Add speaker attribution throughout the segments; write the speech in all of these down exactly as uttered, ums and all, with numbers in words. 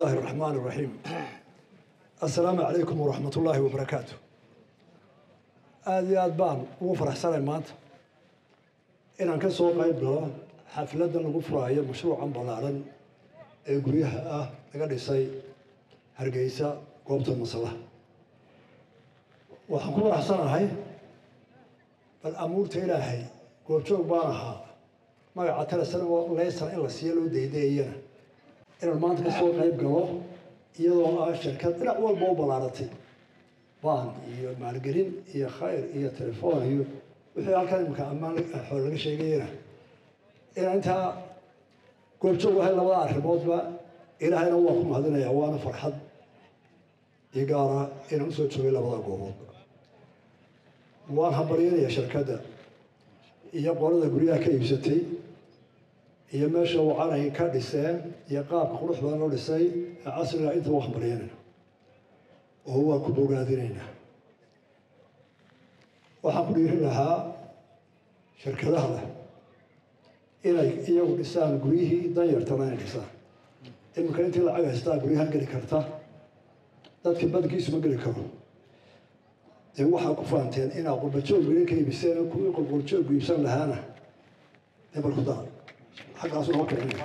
Speaker 1: الله الرحمن الرحيم. السلام عليكم ورحمة الله وبركاته. هذه أدبان وفرح سنة مات إن أنك سوق قيبنا حفلة الغفرة هي مشروع عن بلارن يقوليها آه لقد يسي هرجيسة قوبة المصلى وحكومة حسنة هاي فالأمور تلاهي قوبة بارها ما يعترى سنة ليس إلا سيلو ديدينا إن المنطقة سوق قيب قلوه iyadoo ah shirkad dhinac walba u balaaratay baan iyo maalgelin iyo khayr iyo telefoon iyo wixii halkan imka ammaan xool laga sheegayna in inta goobjoog wahay labada arrimoodba ilaahayna waa ku mahadinaya waana farxad igaara inaan soo joogay labada goobood waan habariyay shirkadda iyo qolada guriga ka iibsatay iyo meesha wacanay ka dhiseen iyo qaabka qurux badan loo dhisay casriga inta wax marayna oo waa ku bogaadinayna waxaan ku dhiiri lahaa shirkadaha inay iyagu dhisaan guriyihii danyartana inay dhisaan imika intii lacag haystaa guryahan geli karta dadkii badkiisu ma geli karo dee waxaa ku fahanteen inaa qurbajoog guri ka iibiseen kuwii qurbajoog iibsan lahaana dee bal ku dara xaggaas loo kicin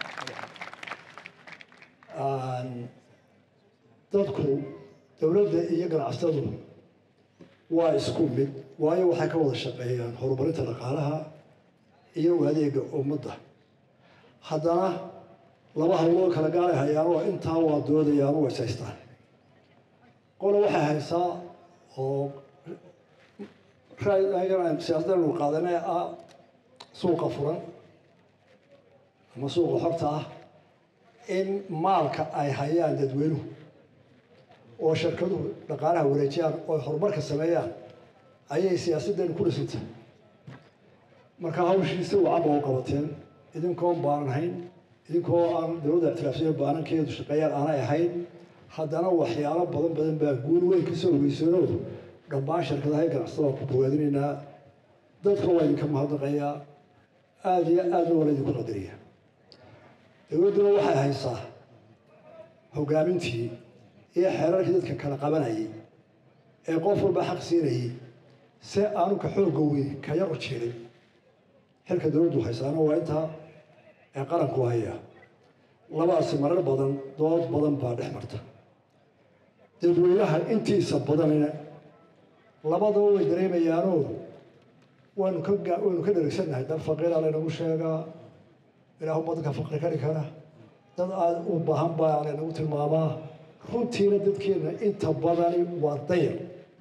Speaker 1: dadku dowladda iyo ganacsatadu waa isku mid waayo waxay ka wada shaqeeyaan horumarinta dhaqaalaha iyo adeega ummadda haddana laba hawloo kala gaaray hayaan oo intaa waa doodayaan oo haysaystaan qolo waxay haysaa oo raayigana siyaasadda lagu qaadanaya ah suuqa furan ama suuqa xogta ah in maalka ay hayaan dadweynuhu oo shirkaduhu dhaqaalaha wareejiyaan oo horumarka sameeyaan ayay siyaasaddeenu ku dhisantay marka hawshiisa wacaba u qabateen idinkoon baanan hayn idinkoo aan dowladda ictiraafsiyo baanankeedu shaqeeyaan aanay ahayn haddana waxyaalo badan badan baa guul weyn ka soo hogeysano dhammaan shirkadaha ganacsatada ku bogaadinaynaa dadka waa idinka mahadnaqayaa aada iyo aadna waa la idinku qadariya dowladduna waxay haysaa hogaamintii iyo xeerarkii dadka kala qabanayay ee qof walba xaq siinayay si aanu ka xoogga weyn ka yar u jirin xilka dowladdu haysaana waa intaa ee qaranku haya labadaasi marar badan dood badan baa dhex marta dadweynaha intiisa badanina labadaba way dareemayaanoo waynu ka waynu ka dheregsannahay dad faqiiraa laynagu sheegaa ilaahu badanka faqri kari kara dad aada u baahan baa laynagu tilmaamaa runtiina dadkeena inta badani waa dayar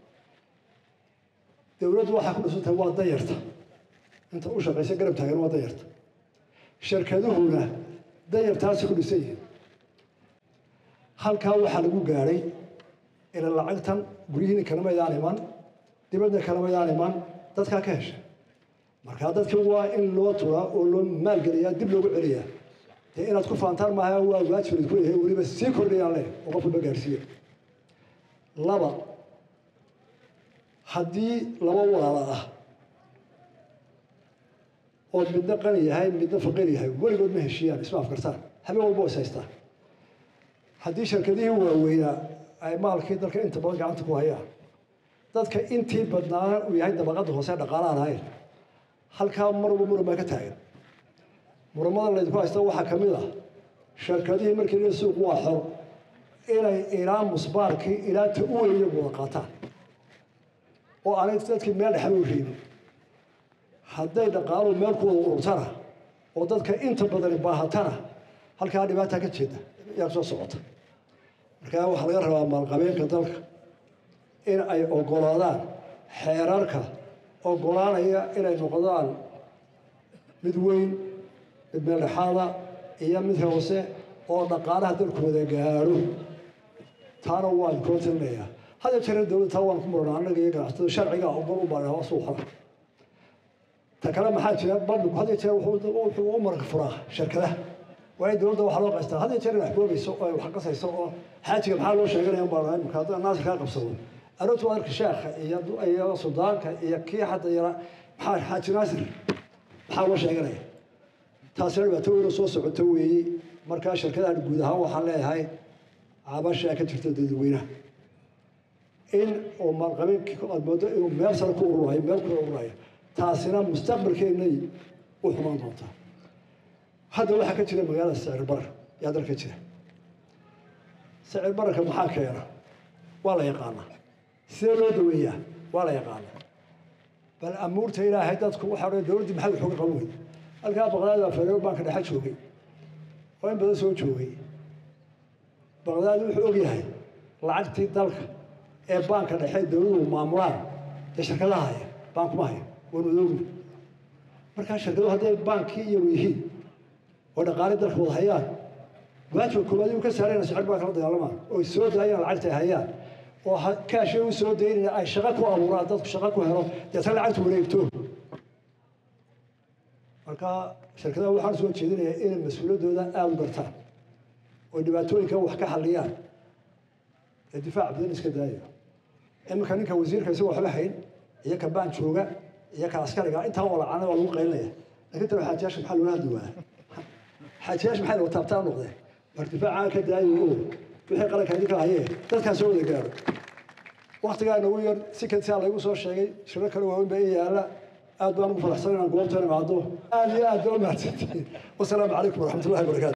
Speaker 1: dowladdu waxaa ku dhisantahay waa dayarta inta u shaqaysa garab taagan waa dayarta shirkaduhuna dayartaasi ku dhisan yihiin halkaa waxaa lagu gaadhay ila lacagtan guryihiina kalamaydaan iman dibadda kalamaydaan iman dadkaa ka hesha markaa dadka waa in loo turaa oo loo maalgeliyaa dib loogu celiyaa dee inaad ku faantaan maaha waa waajib ku yahay weliba sii kordhayaan leh oo qof walba gaarsiiya laba haddii laba walaala ah oo midna qani yahay midna faqiir yahay weligood ma heshiiyaan isma afkartaan habeen walba is haystaan haddii shirkadihii waaweynaa ay maalkii dalka inta badan gacanta ku hayaan dadka intii badnaana uu yahay dabaqadda hoose dhaqaalaha lahayn halkaa mar walba muran baa ka taagan muramada laydinku haysta waxaa ka mid ah shirkadihii markii la suuq waa xor inay ilaa musbaarkii ilaa ta u weyn iyagu wada qaataan oo aanay dadkii meel dhexba u reebin hadday dhaqaaluhu meel ku wada ururtana oo dadka inta badani baahatana halkaa dhibaataa ka jeeda yaa soo socota markaa waxaa laga rabaa maalqabeenka dalka in ay ogolaadaan xeerarka ogolaanaya inay noqdaan mid weyn mid meeldhexaada iyo mid hoose oo dhaqaalaha dalku wada gaadho taana waan koo tilinayaa hadda jeer dowladda taa waan ku muranaa annaga iyo ganacsatada sharciga ogol u baahan waa suuqada ta kale maxaa jira bandhigu hadda jeer wuxuu u marka furaa shirkadaha waa in dowladda waxaa loo qaystaa hadda jeer wax boobayso oo wax qasayso oo xaajiga maxaa loo sheeganaya un baa lahayn marka haddana naasir kaa qabsado أروت وأرك شيخ يا يا صداق يا كي حتى يرى حاج ناصر حاول شيء تاسر بتوي رصوص عتوي مركز شركة الجودها وحلا هاي cabasha ka jirta dadweynaha in oo maalqabeenkii aad moodo inuu meel sare ku ururayo meel ku ururayo taasina mustaqbalkeennay u xumaan doontaa hadda waxaa ka jira magaalada sicir barar yaa dalka jira sicir bararka maxaa keena waa la yaqaanaa sidee loo daweeyaa waa la yaqaanaa bal amuurta ilaahay dadku waxa hore dowladdii maxay wax uga qaban weyday halkaa baqdaad baa fadhiyo baanka dhexe joogay oo in badan soo joogay baqdaad wuxuu og yahay lacagtii dalka ee baanka dhexe dowladdu maamulaan ee shirkadaha haya baankuma hayo waanu oogna markaa shirkaduhu hadday baankii iyagu yihiin oo dhaqaale dalka wada hayaan waajibka koowaad uu ka saarayna sicir baa kala dagaalamaan oo soo daayaan lacagta ay hayaan oo kaashay u soo daynaya ay shaqo ku abuuraan dadku shaqo ku helo deetana lacagtu wareegto marka shirkadaha waxaan soo jeedinayaa inay mas-uuliyaddooda aada u gartaan oo dhibaatooyinka wax ka xalliyaan ee difaac badan iska daayo iminka ninka wasiirka isagoo waxba hayn iyo ka baan jooga iyo ka askariga intaa oo lacana waa lagu qaylinaya laakiin tana xaajiyaasha maxaa loola hadli waaya xaajiyaasha maxay loo taabtaan noqdeen mar difaaca ka daayo oo wixii qaranka idinka hayee dadkaa soo wada gaaro waqtigaa nagu yar si kadsaa laygu soo sheegay shiro kale waaweyn baa ii yaala aad baan ugu faraxsan inaan goobtan imaado aad iyo aad baa u mahadsantihiin wasalaamu calaykum waraxmatullahi wabarakaatu